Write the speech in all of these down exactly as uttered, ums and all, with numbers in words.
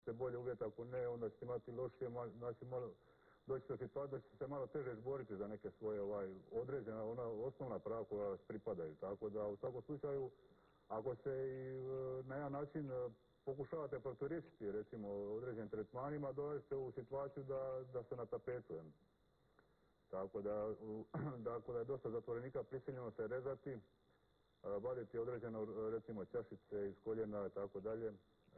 ćete bolje uvjeti, ako ne, onda ćete imati lošije, znači malo doći do situacije da ćete se malo teže izboriti za neke svoje ovaj, određena, ona osnovna prava koja vas pripadaju. Tako da u svakom slučaju, ako se i na jedan način pokušavate proturječiti, recimo, određenim tretmanima, dolazite u situaciju da, da ste na tapetu. Tako da, dakle, da je dosta zatvorenika prisiljeno se rezati, vaditi određeno, recimo, čašice iz koljena i tako dalje,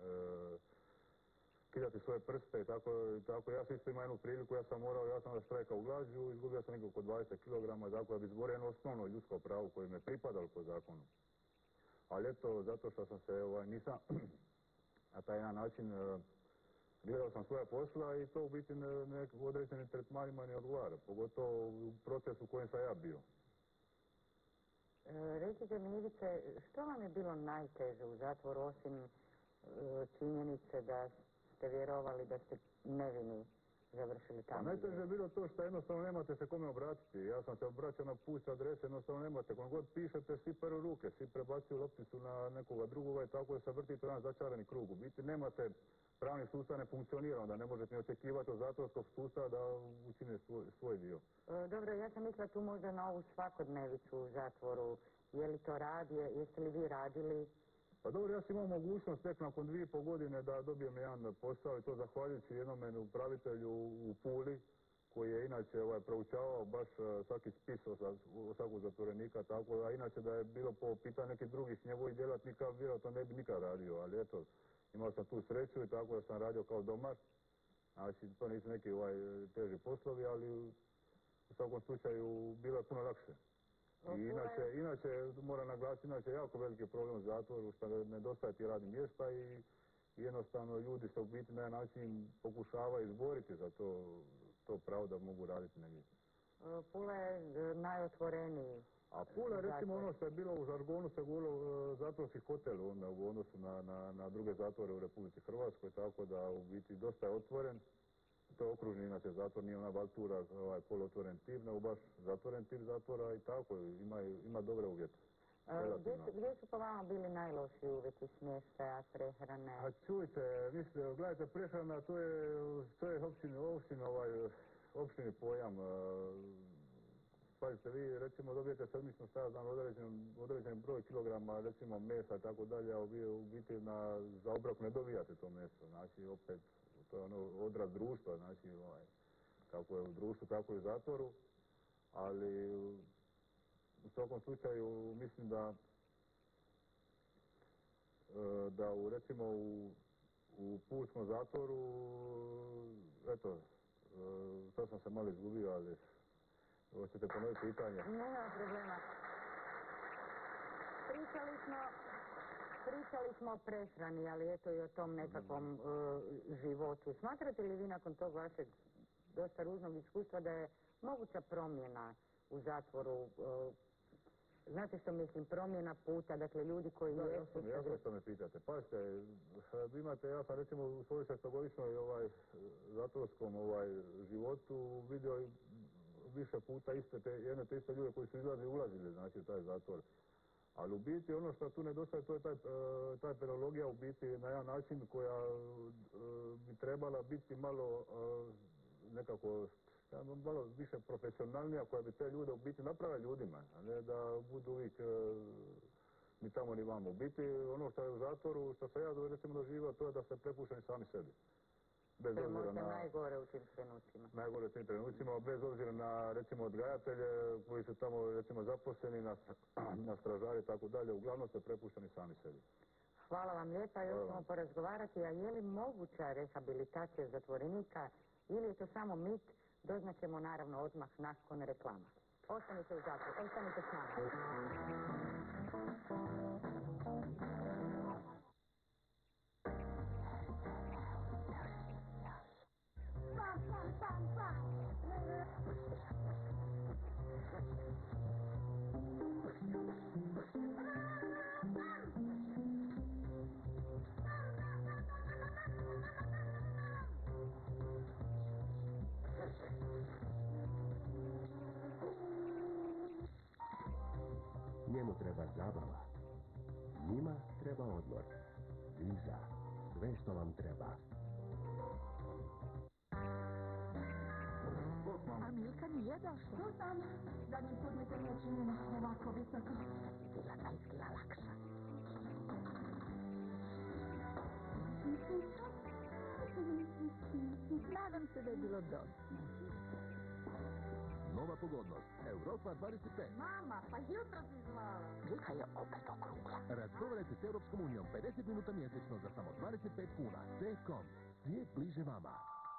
kidati svoje prste i tako, tako. Ja sam isto imao jednu priliku, ja sam morao, ja sam da štrajka u glađu, izgubio sam nekako oko dvadeset kilograma, dakle, da bi izborio jedno osnovno ljudsko pravo koje me pripadalo po zakonu. Ali eto, zato što sam se, ovaj, nisam na taj jedan način gledao sam svoja posla i to u biti ne, ne, u određenim tretmanima ne odgovara, pogotovo u procesu u kojem sam ja bio. E, recite mi, Ivice, što vam je bilo najteže u zatvoru, osim e, činjenice da ste vjerovali da ste nevini završili tamo? A najteže je bilo to što jednostavno nemate se kome obratiti. Ja sam se obraćao na put adrese, jednostavno nemate. Kako god pišete, svi peru ruke, svi prebacuju lopticu na nekoga drugoga i tako da se vrtite jedan začarani krug. U biti nemate, pravni sustav ne funkcionira, onda ne možete ni očekivati od zatvorskog sustava da učine svoj, svoj dio. E, dobro, ja sam mislila tu možda na ovu svakodnevicu u zatvoru. Je li to rad, je, jeste li vi radili? Pa dobro, ja sam imao mogućnost tek nakon dvije i pol godine da dobijem jedan posao i to zahvaljujući jednom upravitelju u Puli, koji je inače ovaj, proučavao baš uh, svaki spis o, o svakog zatvorenika, tako a inače da je bilo po pitanju nekih drugih njegovih djelatnika, vjerojatno ne bi nikad radio, ali eto, imao sam tu sreću i tako da sam radio kao domar. Znači, to nisu neki ovaj, teži poslovi, ali u svakom slučaju bilo je puno lakše. I inače, inače, moram naglasiti, inače jako veliki problem u zatvoru, što nedostaje ti radnih mjesta i jednostavno ljudi se u biti na jedan način pokušavaju izboriti za to, to pravo da mogu raditi negdje. Pula je najotvoreniji. A Pula je recimo ono što je bilo u žargonu se govorilo zatvorski hotel onda, u odnosu na, na, na druge zatvore u Republici Hrvatskoj, tako da u biti dosta je otvoren. To je okružni, inače zatvor, nije ona valtura, ovaj poluotvoren tip, nego baš zatvoren tip zatvora i tako, ima, ima dobre uvjete. Gdje su, gdje su po vama bili najlošiji uvjeti smještaja, prehrane? A čujte, mislite, gledajte, prehrana, to je, to je općini, općini, ovaj, općini pojam. Pazite, vi recimo dobijete sedmično stajan određen, određen broj kilograma, recimo mesa i tako dalje, a vi u biti na, za obrok ne dobijate to meso, znači opet, to je ono odraz društva, znači ovaj, kako je u društvu, tako i u zatvoru, ali u svakom slučaju mislim da da u, recimo u, u pulskom zatvoru, eto, sad sam se malo izgubio, ali hoćete ponoviti pitanje? Nema problema. Pričali smo, pričali smo o prehrani, ali eto i o tom nekakvom uh, životu. Smatrate li vi nakon tog vašeg dosta ružnog iskustva da je moguća promjena u zatvoru? Uh, Znate što mislim, promjena puta, dakle ljudi koji da, jesu... jasno, jasno što me pitate. Pazite, vi imate, ja sam recimo u svojoj šestogodišnjoj ovaj, zatvorskom ovaj, životu vidio više puta iste te, jedne te iste ljude koji su izlazili i ulazili, znači, u taj zatvor. Ali u biti ono što tu nedostaje, to je taj, taj penologija u biti na jedan način koja bi trebala biti malo nekako malo više profesionalnija, koja bi te ljude u biti napravila ljudima, a ne da budu uvijek ni tamo ni vamo. U biti ono što je u zatvoru, što sam ja recimo doživio, to je da ste prepušteni sami sebi. Bez to je možda na, najgore u tim trenucima. Najgore u tim trenucima, bez obzira na recimo odgajatelje koji su tamo recimo zaposleni, na, na stražari i tako dalje, uglavnom ste prepušteni sami sebi. Hvala vam lijepa, još ćemo porazgovarati, a je li moguća rehabilitacija zatvorenika ili je to samo mit, doznaćemo naravno odmah nakon reklama. Ostanite u zatvoru, ostanite s nama. Njemu treba zabava, njima treba odmor, viza, sve što vam treba. je došla? Tu sam. Zadnji put mi se nije činilo ovako visoko. Bila da izgleda lakša. Nadam se da je bilo dosta. Nova pogodnost. Europa dvadeset pet. Mama, pa jutro si zvala. Slika je opet okrugla. Razgovarajte s Europskom unijom pedeset minuta mjesečno za samo dvadeset pet kuna. T-com. Svijet bliže vama.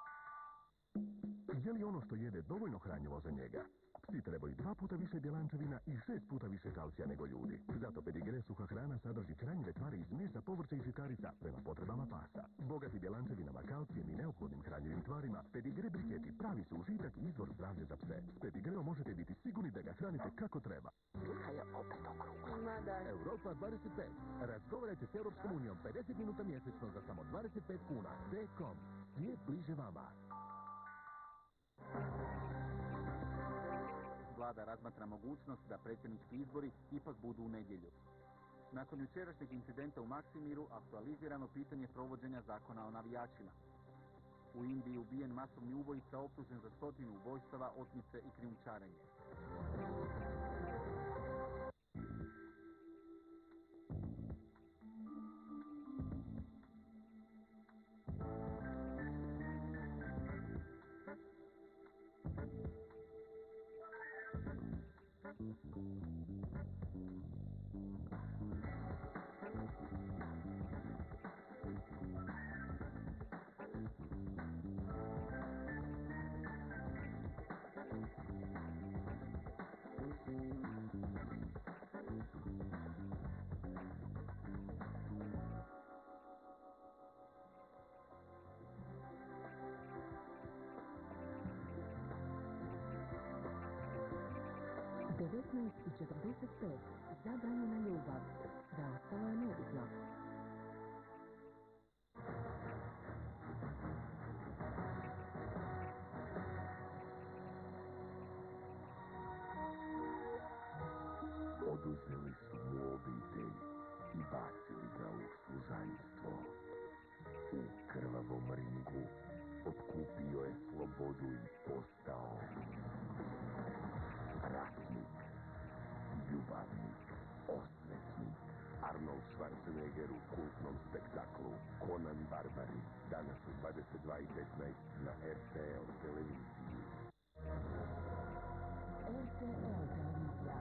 Je li ono što jede dovoljno hranjivo za njega? Psi trebaju dva puta više bjelančevina i šest puta više kalcija nego ljudi. Zato Pedigre suha hrana sadrži hranjive tvari iz mesa, povrća i žitarica prema potrebama pasa. Bogati bjelančevinama, kalcijem i neophodnim hranjivim tvarima, Pedigre briketi pravi su užitak i izvor zdravlja za pse. S Pedigreom možete biti sigurni da ga hranite kako treba. Slika je opet okrugla. Mada. Europa dvadeset pet. Razgovarajte s Europskom unijom pedeset minuta mjesečno za samo dvadeset pet kuna. T-com. Svijet bliže vama. Vlada razmatra mogućnost da predsjednički izbori ipak budu u nedjelju. Nakon jučerašnjeg incidenta u Maksimiru aktualizirano pitanje provođenja zakona o navijačima. U Indiji ubijen masovni ubojica optužen za stotinu ubojstava, otmice i krijumčarenje. devetnaest i četrdeset pet. Zabranjena ljubav. Preostalo je nebitno. Oduzeli su mu obitelj i bacili ga u služanjstvo. U krvavom ringu otkupio je slobodu i postao ratnik, ljubavnik, osvetnik. Arnold Schwarzenegger u kultnom spektaklu Conan Barbari, danas u dvadeset dva i petnaest na R T L televiziji. R T L televizija.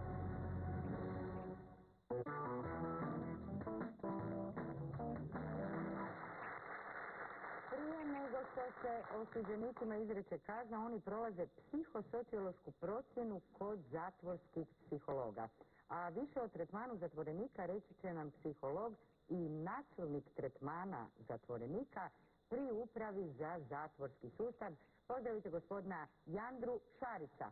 Prije nego što se osuđenicima izreče kazna, oni prolaze psihosociološku procjenu kod zatvorskih psihologa. A više o tretmanu zatvorenika reći će nam psiholog i načelnik tretmana zatvorenika pri upravi za zatvorski sustav. Pozdravite gospodina Jandru Šarića.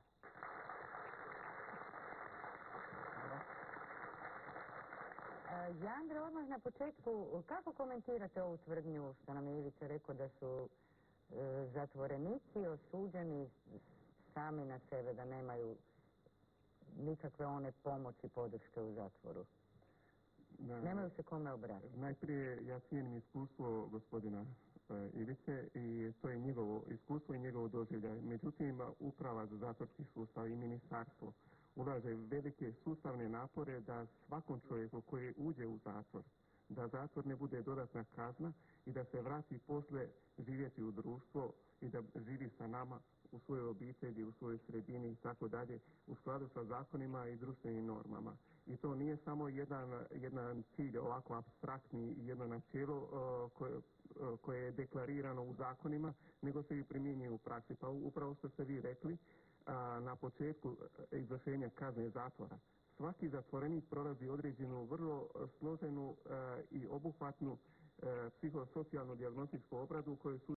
E, Jandre, odmah na početku, kako komentirate ovu tvrdnju što nam je Ivica rekao da su e, zatvorenici osuđeni sami na sebe, da nemaju nikakve one pomoći, podrške u zatvoru? Da, Nemaju se kome obratiti. najprije ja cijenim iskustvo gospodina e, Ivice i to je njegovo iskustvo i njegovo doživljaj. Međutim, uprava za zatvorski sustav i ministarstvo ulaže velike sustavne napore da svakom čovjeku koji uđe u zatvor, da zatvor ne bude dodatna kazna i da se vrati posle živjeti u društvo i da živi sa nama u svojoj obitelji, u svojoj sredini i tako dalje, u skladu sa zakonima i društvenim normama. I to nije samo jedan, jedan cilj ovako apstraktni i jedno načelo uh, koje, uh, koje je deklarirano u zakonima, nego se i primjenjuje u praksi. Pa upravo što ste vi rekli, uh, na početku izvršenja kazne zatvora, svaki zatvorenik prolazi određenu vrlo složenu uh, i obuhvatnu uh, psihosocijalnu dijagnostičku obradu koju su